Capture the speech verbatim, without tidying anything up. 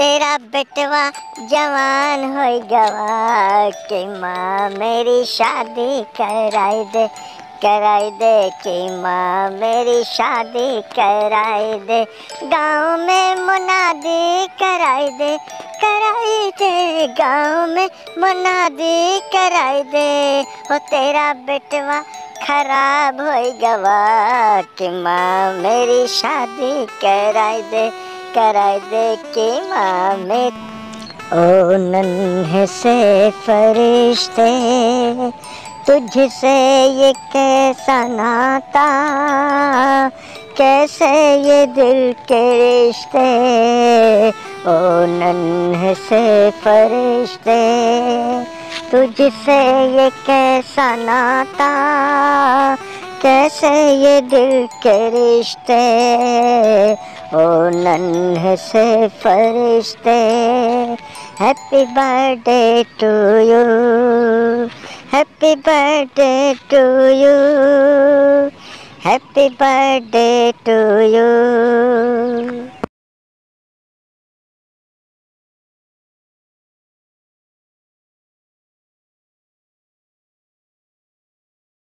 तेरा बेटवा जवान हो गवा कि माँ मेरी शादी कराई दे, कराई दे कि माँ मेरी शादी कराई दे। गाँव में मुनादी कराई दे, कराई दे, गाँव में मुनादी कराई दे। हो तेरा बेटवा खराब हो गवा कि माँ मेरी शादी कराई दे, कराई दे कि माँ मेरी। ओ नन्हे से फरिश्ते तुझसे ये कैसा नाता, कैसे ये दिल के रिश्ते। ओ नन्हे से फरिश्ते तुझसे ये कैसा नाता, कैसे ये दिल के रिश्ते। ओ नन्हे से फरिश्ते happy birthday to you, happy birthday to you, happy birthday to you.